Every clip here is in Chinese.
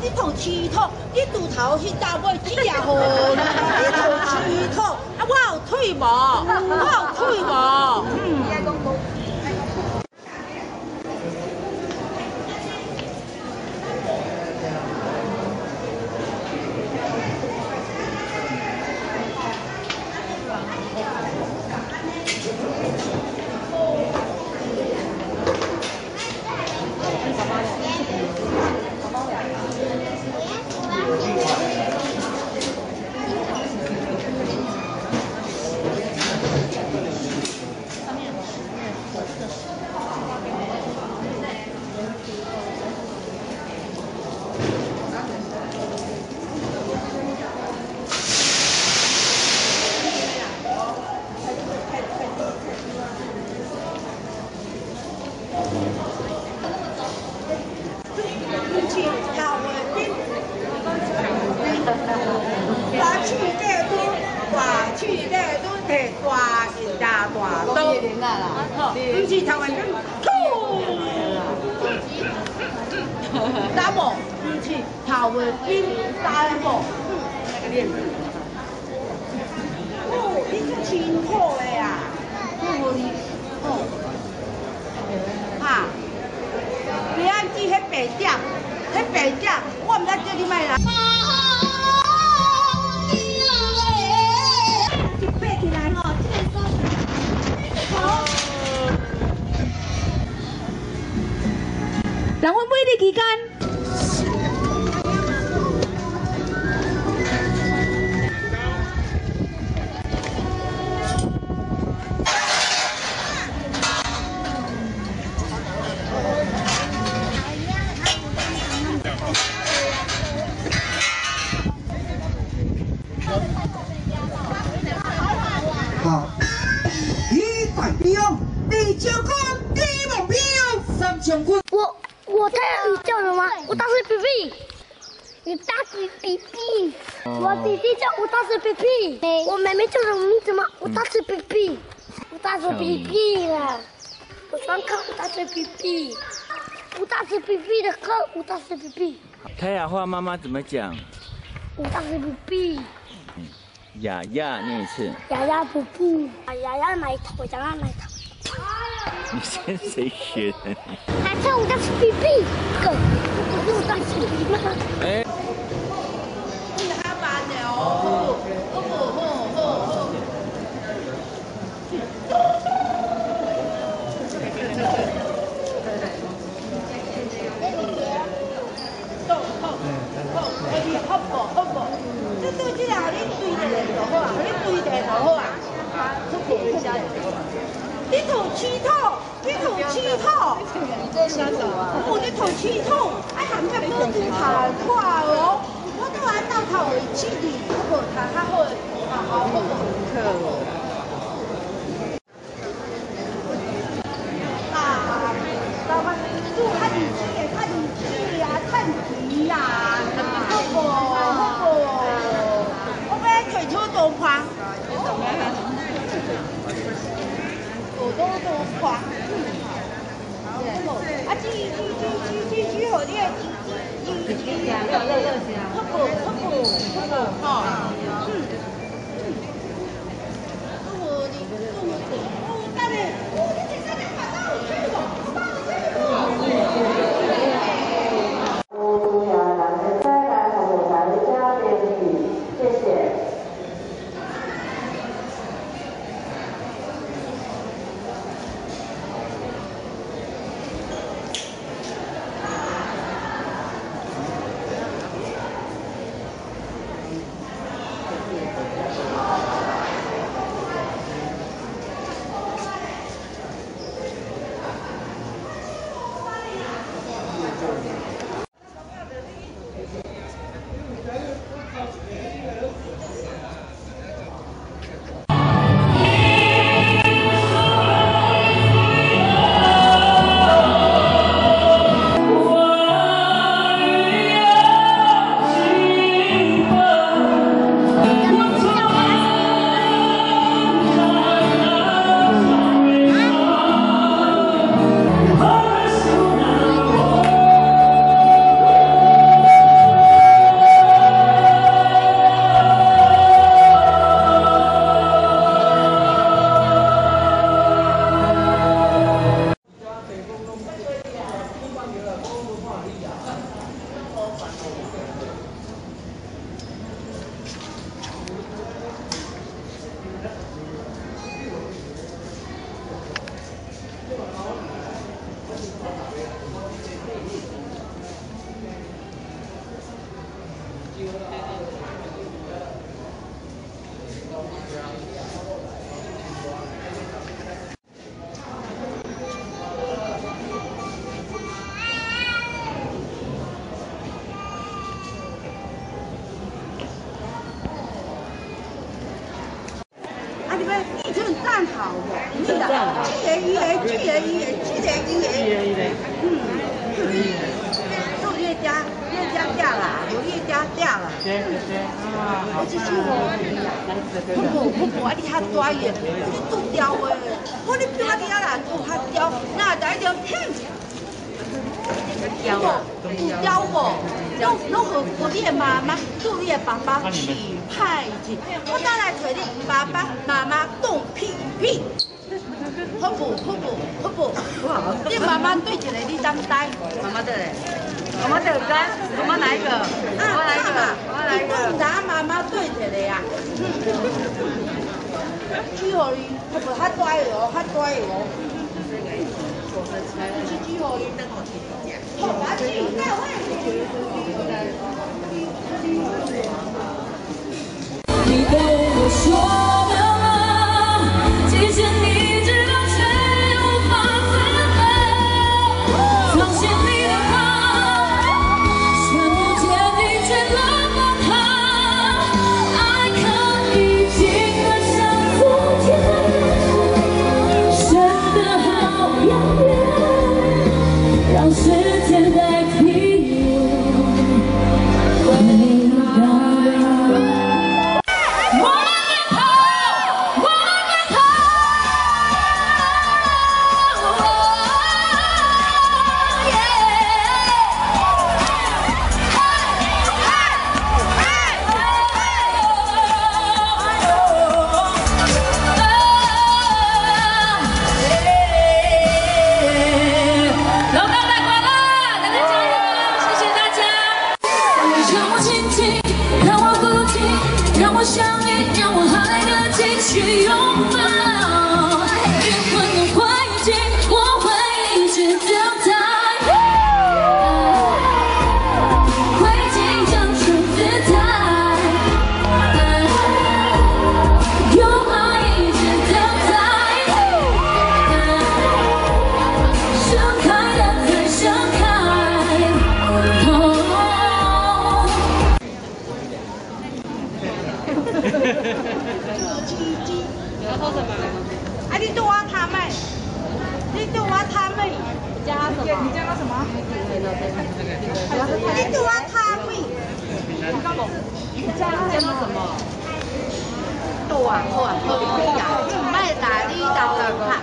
你头饲土，你拄头迄搭尾只也好啦。你头饲土，啊，我有腿无？我有腿无？不是台湾人，打无，不是台湾人打无。哦，你足清楚的呀。哦。哈，你按记迄白点，迄白点，我毋知叫你卖啦。一爬起来吼，这个好。 人阮买的期间， 好，一百标，2千块，第一目标3000块。 我太你叫什么？我大是皮皮，你大是皮皮。我弟弟叫我大是皮皮，我妹妹叫什么名字吗？我大是皮皮，我大是皮皮啦。我喜欢看我大是皮皮，我大是皮皮的歌，我大是皮皮。 泰雅话妈妈怎么讲？ 我大是皮皮。 雅雅念一次。 雅雅皮皮，雅雅奶头，雅雅奶头。 你跟谁学的？ 还唱我大是皮皮，哥，我大是皮皮吗？ 哎。 你阿爸的哦，这都这样，你对的就好啊，你对的就好啊。你头起土，你头起土，我你头起土，哎，含个波子太快哦，我都爱到头为止的，好不好？较好的，好不好？老板，做较二次的，较二次啊，趁钱啦，好不好不？我要退出多款。 多款，啊，支互你的好不？吼，等下，你这三把刀去不？谢谢。 蛋好无？你啦，这个，都越加掉啦，我越加掉啦。我这是我你较大个，你拄掉个，我你表掉啦，拄较掉，那在就嘿。掉我，拢和你的妈妈、祝你的爸爸起派去。我当来找你爸爸妈妈动屁屁，好不？你妈妈对一个你当呆。妈妈对嘞，妈妈对干，妈妈哪一个？你拿妈妈对一个呀。去互你，好不？较大个哦。去互你。 你跟我说的吗？其实你知道，却无法分配。放心里的话，看不见你却冷落他。爱可以近得像昨天，深得好遥远，让时间代替我回答。相遇，让我还能继续拥抱。灵魂的灰烬，我会一直等待。灰烬长出姿态，用爱一直等待。盛开的再盛开。 然后什么？啊，你对我他妹，加什么？你加个什么？你对我他妹。你加到什么？多啊，唔係大呢度拍。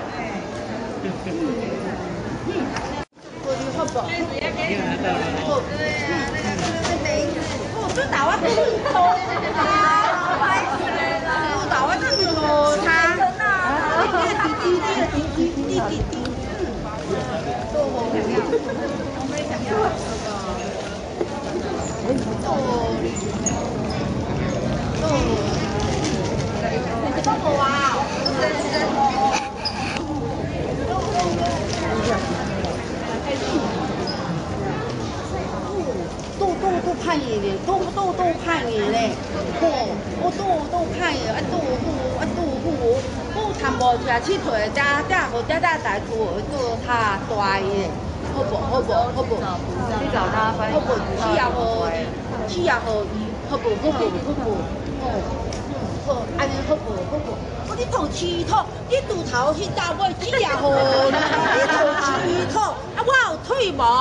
好不？我都打我都看嘢咧，都看嘢咧，我都看嘢，我談無食佚佗，無大厝，都他大嘅，好不？你找他翻譯。好不？去也好伊，好不？好，安尼好不？我你頭起土，你拄頭去搭尾去也好，你頭起土，啊我有腿無？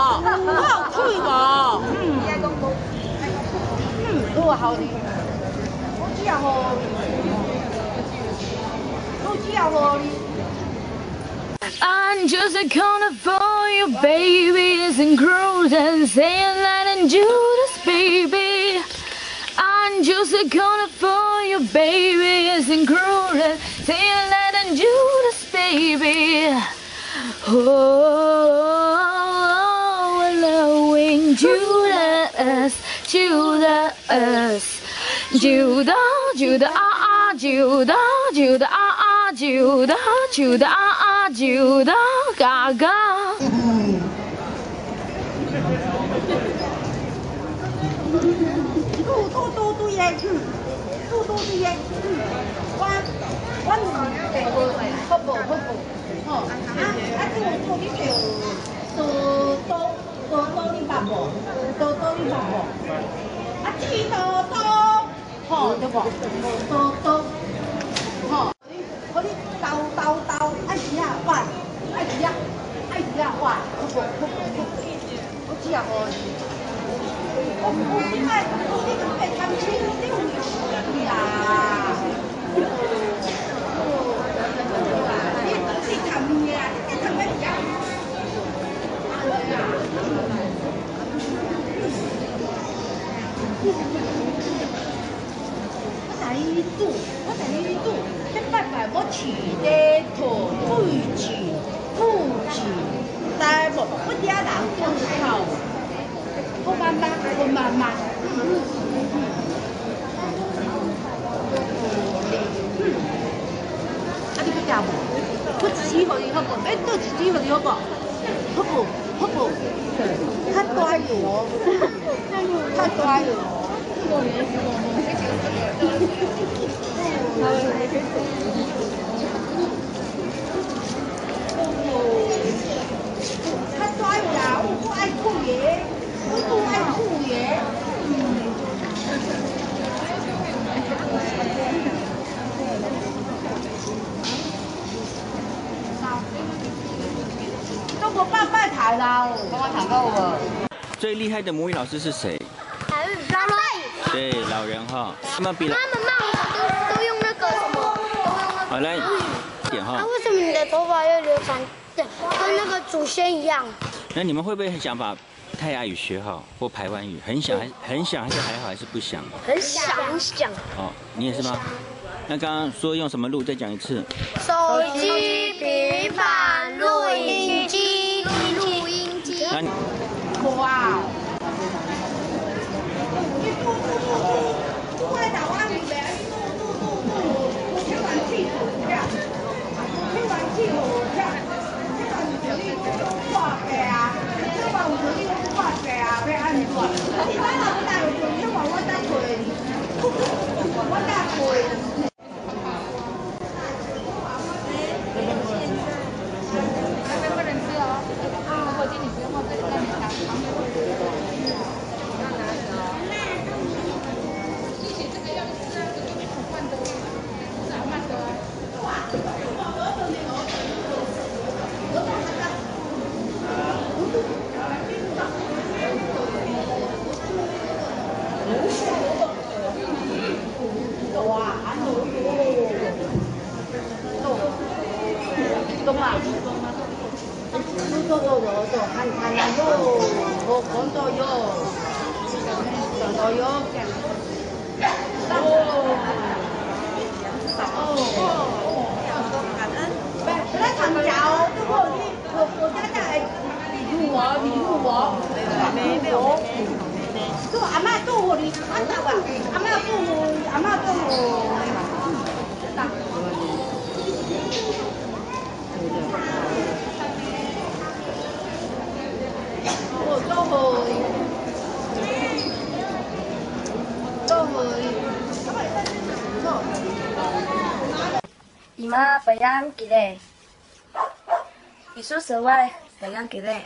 我好哩，我只好哩。 I'm just a corner for you, baby. Isn't cruel and saying that and Judas, baby. I'm just a corner for you, baby. Isn't cruel and saying that and Judas, baby. Oh, allowing Judas. S， 就的 S， 就的啊啊，就的啊啊，就的啊啊，就的嘎嘎。 嘟耶，嘟耶，我好不，吼，做你就多你捌无？多你捌无？起多，吼对不？多，吼，互你斗，爱吃啊，换，爱吃啊，换，好不？我只啊我。你看，你都会看清你呀！你看咩啊？你看咩呀？我带你煮，这拜拜我饲咧土饲，知无？我嗲人做头。我妈妈，你去食无？我一支互你好不？要倒一支互你好不？好不？较大哦，较大哦。较大啦，我爱酷嘢。我爱酷耶，都无办拜台啦，帮我谈到我。 最厉害的母语老师是谁？ 老人。 对，老人哈。他们骂我都用那个什么， 好来，点哈。 为什么你的头发要留长，跟那个祖先一样？ 那你们会不会很想把泰雅语学好，或排湾语？很想还是还好，还是不想？ 很想。 哦，你也是吗？那刚刚说用什么录？再讲一次。 手机、平板、录音机。 那你。 哇！你嘟，我来台湾语呗，你嘟，听完气好听，听完气好听，听完有你话嘅啊，听完有你话嘅啊，要安怎？你哪有不大有做？听完我再做，我再做。 Ima bayang kile. Isu sewai bayang kile.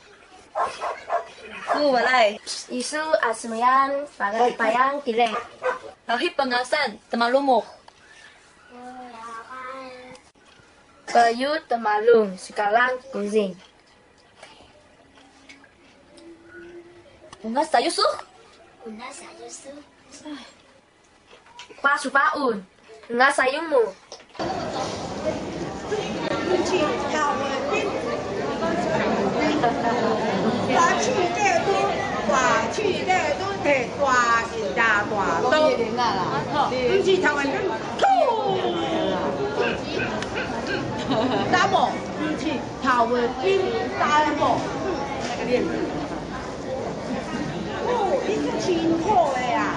Walay. Isu asmayan bayang kile. Hip pengasan temalumok. Bayu temalum sekarang kucing. Ungas sayusu. Pasupaun. Ungas sayungmu. 大去咧都摕大是大刀，唔是台湾人，打无，唔是头尾边打无， 清好的啊，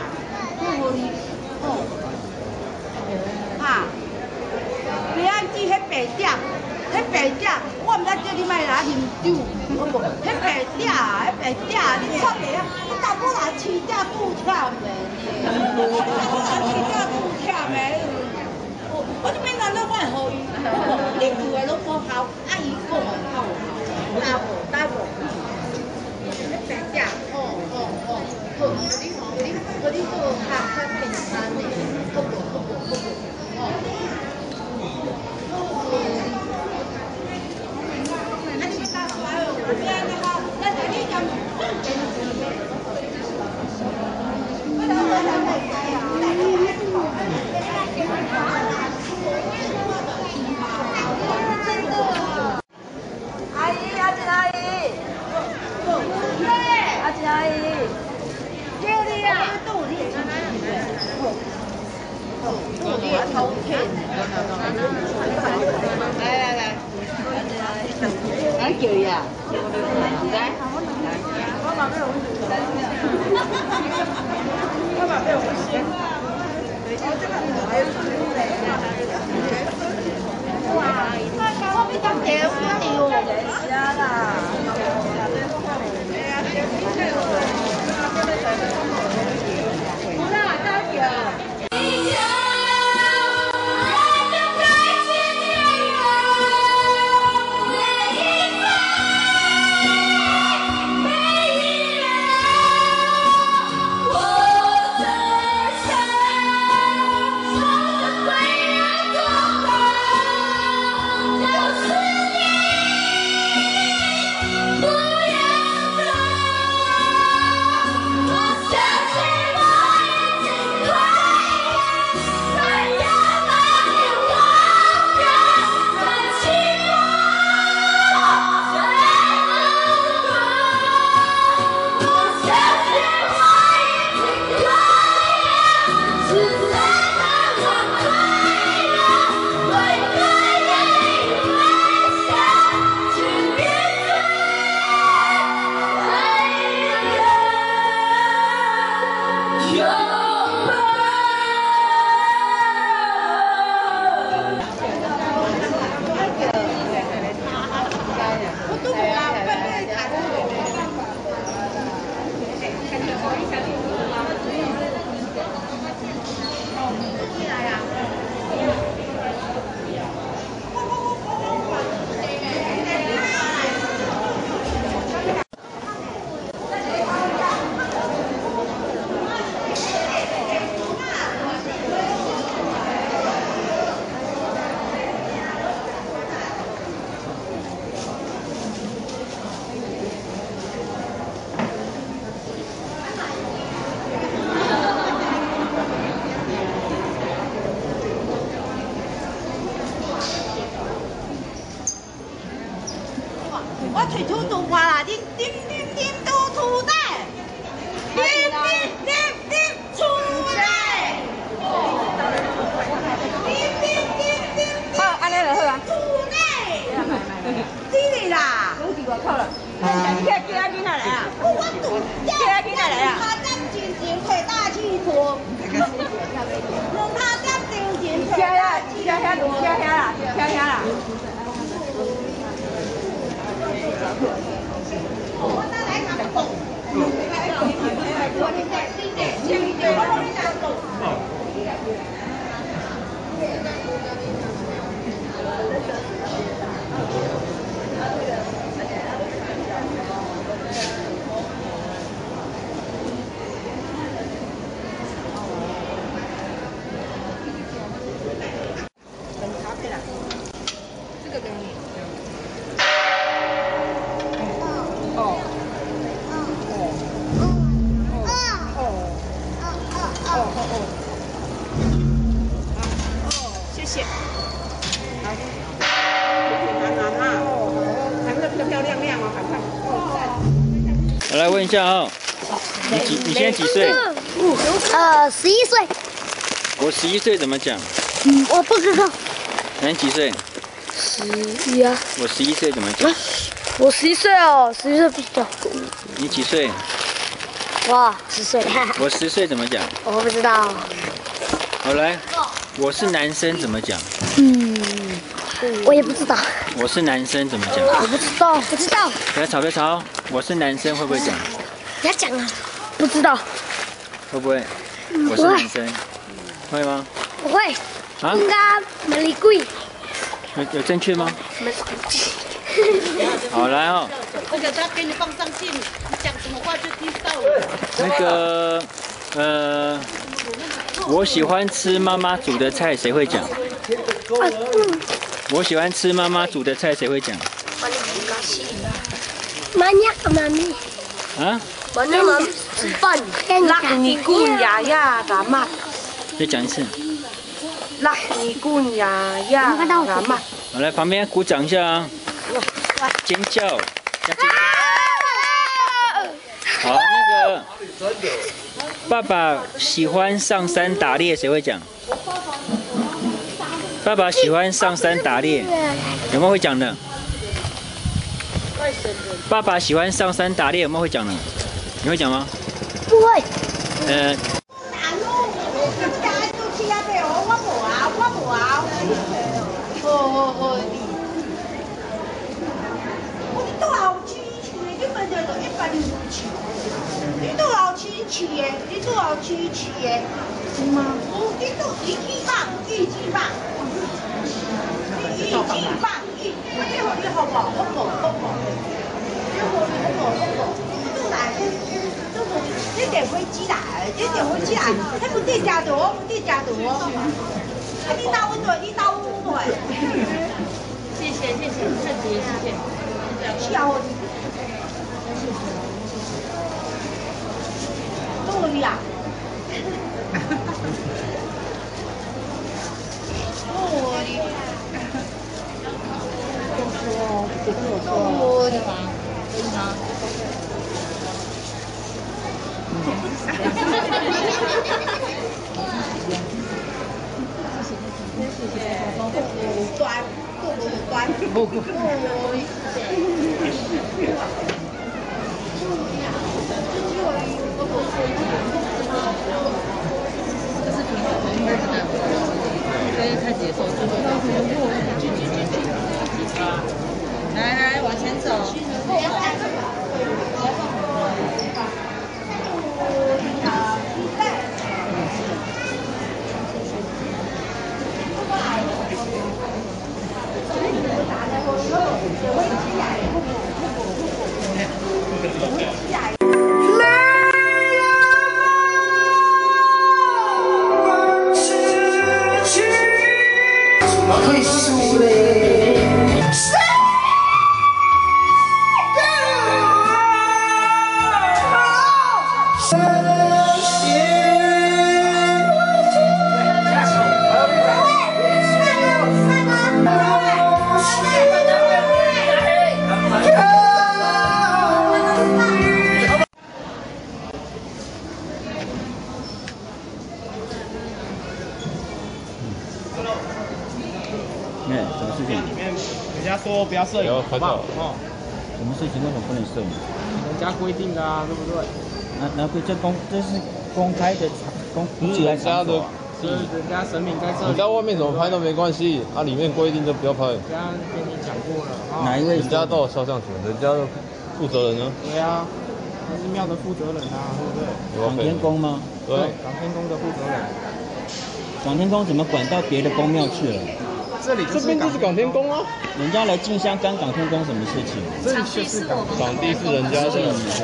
啊，你按记迄白点，迄白点，我毋知叫你莫拿啉酒，好无？迄白点，迄白点，你看袂啊？你大姑拿饲只布忝的，饲只布忝的。我这边难道我会好伊？你做的拢无效，啊伊讲的较有效，打无。迄白点，好，你做较平常的，好无。来叫伊啊！来，我嘛要哇！我比较甜，我牛。虾啦。我摕土豆花啦，恁都土袋，厝内，好，安尼就好啊。厝内，你啦，我伫外口啦。你叫囡仔来啊？我叫囡仔来啊。他点真前摕大气拖，他点真前摕大气拖。听啦。我再来一个。谢谢。好，还是漂漂亮亮哦，看看。 我来问一下哦，你现在几岁 11岁。 我11岁怎么讲？ 我不知道。 那你几岁 11啊。 我11岁怎么讲？ 我11岁哦，11岁不知道。 你几岁？ 我10岁。 我10岁怎么讲？ 我不知道。 好来，我是男生怎么讲？ 我也不知道。 我是男生怎么讲？ 我不知道，不知道。 不要吵，不要吵。我是男生会不会讲？ 不要讲啊。不知道。 会不会？我是男生，会吗？ 不会。 啊？ 应该没理贵。 有正确吗？好来哦。 那个他给你放上去，你讲什么话就听到了。 那个我喜欢吃妈妈煮的菜，谁会讲？我喜欢吃妈妈煮的菜，谁会讲？ 妈咪。 啊？ 妈咪吃饭。 拉尼姑呀呀阿妈， 再讲一次。 拉尼姑呀呀阿妈。 好，来旁边鼓掌一下啊！尖叫，加尖叫。好，那个爸爸喜欢上山打猎，谁会讲？爸爸喜欢上山打猎，有没有会讲的？爸爸喜欢上山打猎，有没有会讲的？你会讲吗？ 不会。 你都要去的，是吗？你都一级棒，一级棒，一级棒，你好不？好不？你得飞机来，那不得加多，你打我对， 谢谢，太子爷谢谢。 笑你。对呀。 来，往前走。 退输嘞。 什么事情？ 人家说不要摄影，好不好？哦， 什么事情为什么不能摄影？ 人家规定的啊，对不对？ 这是公开的不是人家的， 是人家神明在这里。 你在外面怎么拍都没关系，啊，里面规定就不要拍。 这样跟你讲过了。 哪一位？ 人家都有肖像权，人家的负责人呢？ 对啊，他是庙的负责人啊，对不对？ 广天宫吗？ 对，广天宫的负责人。 广天宫怎么管到别的宫庙去了？ 这边就是广天宫啊， 人家来进香干广天宫什么事情？ 这里就是场地是人家的。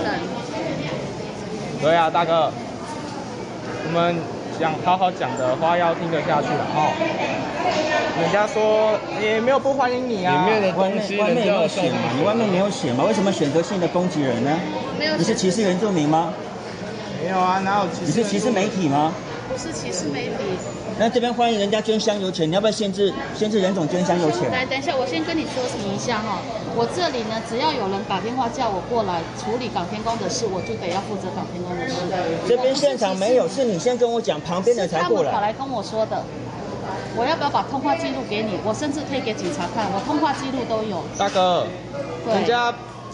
对啊，大哥，我们想好好讲的话要听得下去了哦。人家说也没有不欢迎你啊。 里面的东西人家有写吗？你外面没有写吗？为什么选择性的攻击人呢？ 没有。 你是歧视原住民吗？ 没有啊，哪有歧视？ 你是歧视媒体吗？ 不是歧视媒体。 那这边欢迎人家捐香油钱，你要不要限制人种捐香油钱？ 来，等一下，我先跟你说明一下哈。我这里呢，只要有人打电话叫我过来处理港天宫的事，我就得要负责港天宫的事。 这边现场没有，是你先跟我讲，旁边的才过来。 他们跑来跟我说的。我要不要把通话记录给你？我甚至可以给警察看，我通话记录都有。 大哥，人家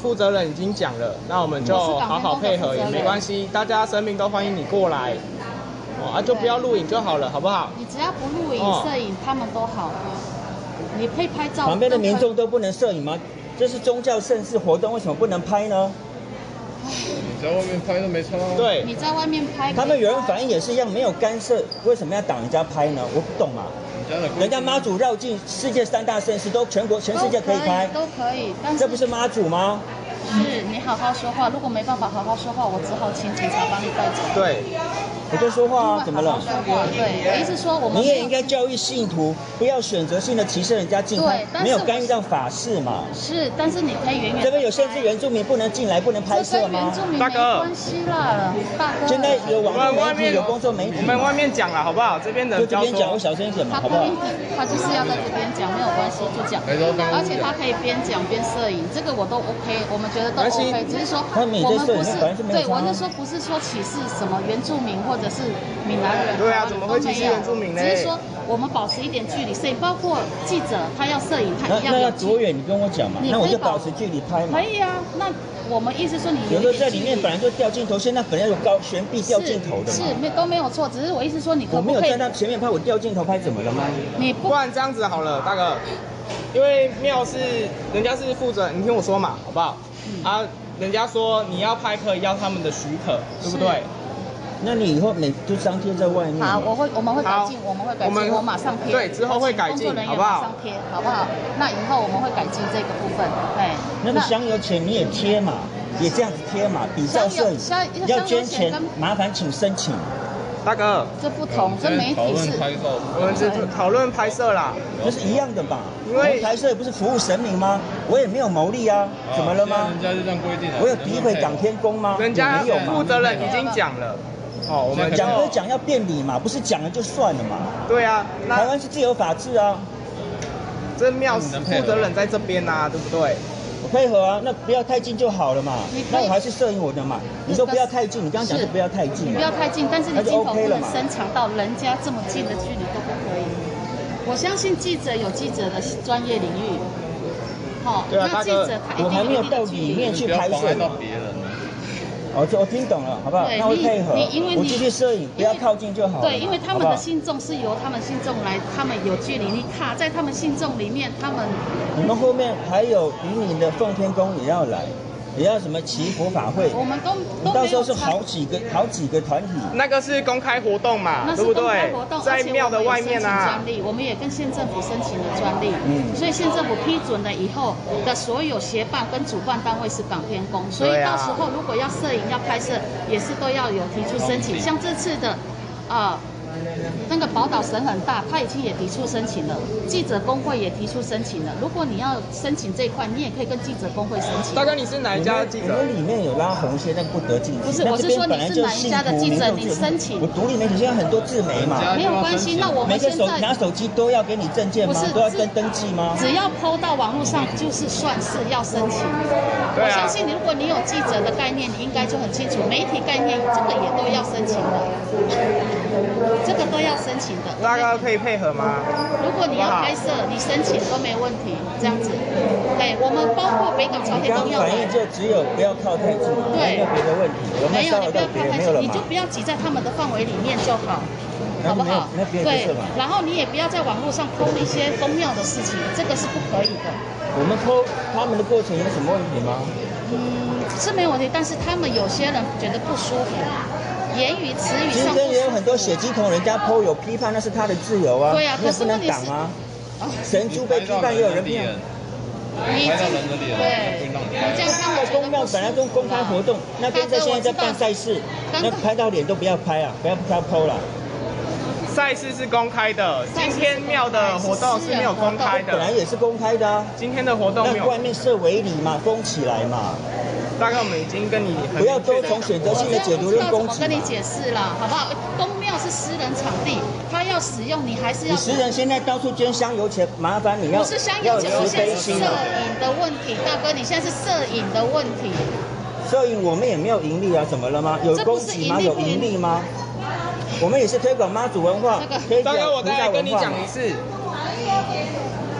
负责人已经讲了，那我们就好好配合也没关系，大家生命都欢迎你过来，就不要录影就好了，好不好？ 你只要不录影、摄影，他们都好。你可以拍照。 旁边的民众都不能摄影吗？这是宗教盛事活动，为什么不能拍呢？ 你在外面拍都没差啊。 对， 你在外面拍。 他们有人反映也是一样，没有干涉，为什么要挡人家拍呢？我不懂啊。人家妈祖绕境世界3大盛事，都全世界可以拍， 都可以。但是这不是妈祖吗？ 是你好好说话，如果没办法好好说话，我只好请警察帮你带走。 对， 我就说话啊，怎么了？ 对，我意思说我们你也应该教育信徒，不要选择性的歧视人家进来，没有干预到法事嘛。 是，但是你可以远远。 这边有限制原住民不能进来，不能拍摄吗？ 大哥， 没关系啦，大哥。 现在有网络媒体，有公众媒体， 我们外面讲了好不好？这边的就这边讲，我小声一点嘛，好不好？ 他就是要在这边讲，没有关系，就讲。而且他可以边讲边摄影，这个我都 OK， 我们觉得都 OK。只是说我们不是对，我是说不是说歧视什么原住民或者是闽南人。 对啊，怎么会歧视原住民呢？ 只是说我们保持一点距离，所以包括记者他要摄影，他一样。 那要多远？你跟我讲嘛，那我就保持距离拍嘛。 可以啊，那我们意思说你有的在里面本来就掉镜头，现在本来有高悬臂掉镜头的嘛。 是都没有错，只是我意思说你可不可以？ 我没有在他前面拍，我掉镜头拍怎么了吗？ 你不然这样子好了，大哥，因为庙是人家是负责，你听我说嘛，好不好？人家说你要拍可以要他们的许可，对不对？ 那你以后就张贴在外面。 好，我们会改进，我马上贴。 对，之后会改进，好不好？ 马上贴，好不好？那以后我们会改进这个部分，哎。 那个香油钱你也贴嘛，也这样子贴嘛，比照摄影。要捐钱，麻烦请申请。 大哥， 这不同，这媒体是。 我们是讨论拍摄啦， 这是一样的吧？ 因为拍摄也不是服务神明吗？我也没有牟利啊，怎么了吗？ 人家就这样规定了。 我有诋毁港天宫吗？ 人家没有嘛。 负责人已经讲了。 我们讲归讲要辩理嘛，不是讲了就算了嘛。 对啊， 台湾是自由法治啊。 这庙负责人在这边啊，对不对？ 我配合啊，那不要太近就好了嘛。那我还是摄影我的嘛。你说不要太近，你刚刚讲是不要太近。 不要太近，但是你镜头不能伸长到人家这么近的距离都不可以。我相信记者有记者的专业领域。 对啊， 那记者他我还没有到里面去拍摄。 到别人。 我听懂了，好不好？那会配合。我继续摄影，不要靠近就好。 对，因为他们的信众是由他们信众来，他们有距离，你卡在他们信众里面，他们。 你们后面还有云林的奉天宫也要来，也要什么祈福法会？ 我们都到时候是好几个团体。 那个是公开活动嘛， 对不对？ 在庙的外面啊。 我们也跟县政府申请了专利，所以县政府批准了以后的所有协办跟主办单位是港天宫，所以到时候如果要摄影要拍摄，也是都要有提出申请。像这次的，那个宝岛神很大，他已经也提出申请了，记者工会也提出申请了。如果你要申请这一块，你也可以跟记者工会申请。 大哥，你是哪一家的记者？ 我们里面有拉红线，但不得进去。 不是，我是说你是哪一家的记者，你申请。 我独立媒体现在很多自媒嘛， 没有关系。那我们现在拿手机都要给你证件吗？都要登记吗？ 只要 PO 到网络上，就是算是要申请。我相信你，如果你有记者的概念，你应该就很清楚。媒体概念这个也都要申请的，这个都要申请的。 大家可以配合吗？ 如果你要拍摄，你申请都没问题，这样子。对，我们包括北港朝天宫要来。 反应就只有不要靠太近，没有别的问题。 没有，你不要靠太近，你就不要挤在他们的范围里面就好，好不好？对，然后你也不要在网络上 PO 一些公庙的事情，这个是不可以的。 我们 PO 他们的过程有什么问题吗？ 是没有问题，但是他们有些人觉得不舒服。言语词语上， 今天也有很多血鸡同人家 PO 有批判，那是他的自由啊。 对啊， 可是不能挡啊。神猪被批判也有人批判。 你拍到人的脸， 对，这样他们公庙本来都公开活动，那跟着现在在办赛事，那拍到脸都不要拍啊，不要 PO 了。 赛事是公开的，今天庙的活动是没有公开的。 本来也是公开的啊。 今天的活动没有。 那外面设围篱嘛，封起来嘛。 大概我们已经跟你不要多从选择性的解读论攻击。 我跟你解释了，好不好？公庙是私人场地，他要使用，你还是要。 你私人现在到处捐香油钱，麻烦你要不是香油钱，我现在是摄影的问题，大哥，你现在是摄影的问题。 摄影我们也没有盈利啊，怎么了吗？有攻击吗？有盈利吗？我们也是推广妈祖文化，推广大哥，我再来跟你讲一次。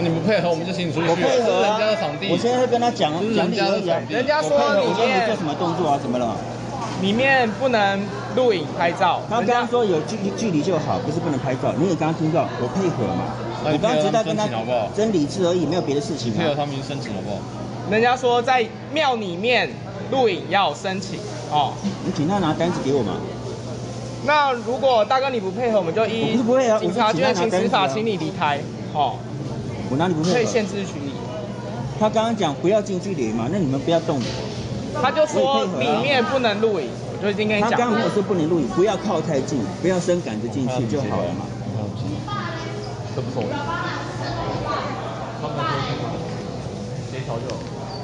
你不配合，我们就请你出去。 我配合啊， 人家的场地。 我现在会跟他讲理而已啊。 人家说我说你做什么动作啊？怎么了？ 里面不能录影拍照。 他刚刚说有距离就好，不是不能拍照。你也刚刚听到我配合嘛？我刚刚只在跟他真理智而已，没有别的事情。 配合他们申请好不好？ 人家说在庙里面录影要申请哦。 你请他拿单子给我嘛。 那如果大哥你不配合，我们就依警察局请执法，请你离开。哦。 我哪里不配合？ 可以限制取你。 他刚刚讲不要近距离嘛，那你们不要动。 他就说里面不能录影，我就已经跟你讲。 他刚刚没有说不能录影，不要靠太近，不要伸杆子进去就好了嘛。 这不错。他们协调就好。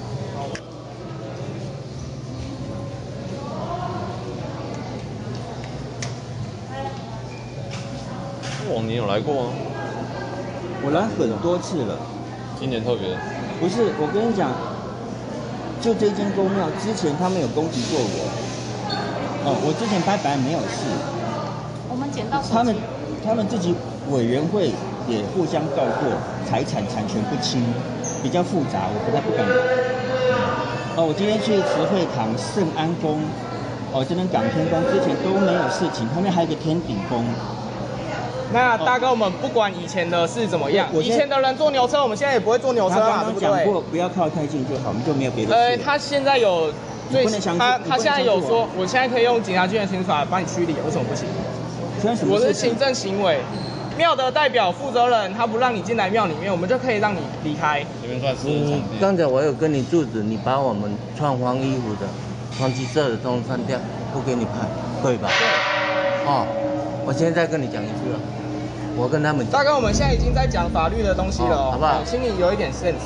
往年有来过吗？ 我来很多次了。 今年特别？ 不是，我跟你讲，就这间公庙之前他们有攻击过我。哦，我之前拍本来没有事。 我们捡到手机。 他们自己委员会也互相告过，产权不清，比较复杂，我不敢来。哦，我今天去慈惠堂、圣安宫，哦，这边港天宫之前都没有事情，他们还有一个天顶宫。 那大哥，我们不管以前的是怎么样，以前的人坐牛车，我们现在也不会坐牛车啊，对不对？ 他刚刚讲过不要靠太近就好，我们就没有别的事。 他现在有他现在有说，我现在可以用警察局的刑法把你驱离，为什么不行？我是行政行为，庙的代表负责人他不让你进来庙里面，我们就可以让你离开。 这边算私人场地。 刚才我有跟你住址，你把我们穿黄衣服的、黄旗色的都删掉，不给你拍，可以吧？对。哦，我现在跟你讲一次了。我跟他们大哥，我们现在已经在讲法律的东西了哦， 好不好？ 请你有一点 sense。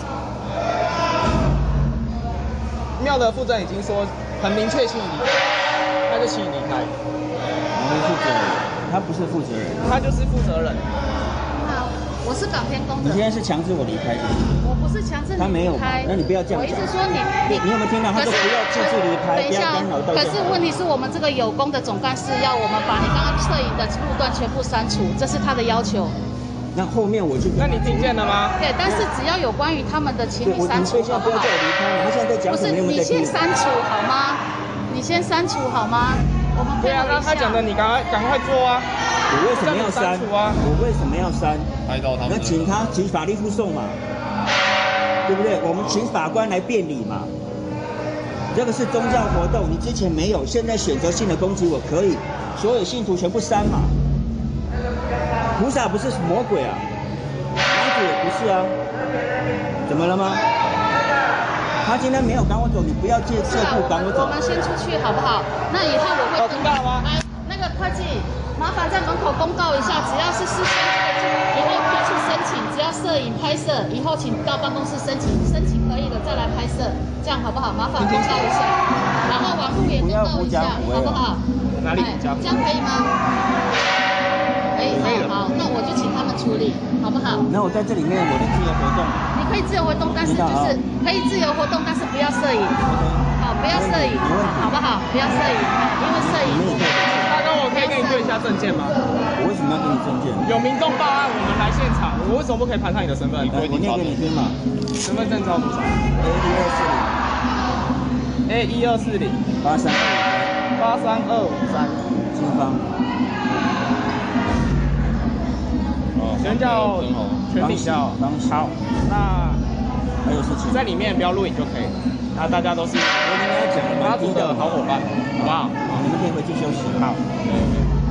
庙的负责人已经说很明确，请你离开，那就请你离开。 我们负责人，他不是负责人， 他就是负责人。 好，我是港天宫的。 你现在是强制我离开是不是？ 我不是强制你离开。 那你不要这样讲。 我一直说你有没有听到？他说不要近距离拍，不要干扰到。 可是问题是我们这个有功的总干事要我们把你刚刚摄影的路段全部删除，这是他的要求。 那后面我就那你听见了吗？ 对，但是只要有关于他们的，请你删除好不好？ 他现在在讲什么？ 不是，你先删除好吗？你先删除好吗？我们对啊，那他讲的你赶快做啊！ 我为什么要删？我为什么要删？ 拍到他们。 那请他请法律附送嘛，对不对？我们请法官来辩理嘛。这个是宗教活动，你之前没有，现在选择性的攻击我可以，所有信徒全部删嘛。菩萨不是魔鬼啊，王子也不是啊，怎么了吗？他今天没有赶我走，你不要借故赶我走。 我们先出去好不好？那以后我会听到了吗？ 那个会计，麻烦在门口公告一下，只要是事先以后提出申请，只要摄影拍摄，以后请到办公室申请可以了再来拍摄，这样好不好？麻烦公告一下，然后网络也公告一下，好不好？ 哪里？ 这样可以吗？好，那我就请他们处理，好不好？ 那我在这里面我的自由活动， 你可以自由活动，但是就是可以自由活动，但是不要摄影。好，不要摄影，好不好？不要摄影，因为摄影。 大哥，我可以跟你对一下证件吗？ 我为什么要给你证件？ 有民众报案，我们来现场，我为什么不可以盘上你的身份？ 我念给你听嘛。 身份证照多少 ？A1240 83253 金方。 全叫全名叫好，那还有事情在里面不要录影就可以。那大家都是妈祖的好伙伴，好不好？ 好，你们可以回去休息。 好。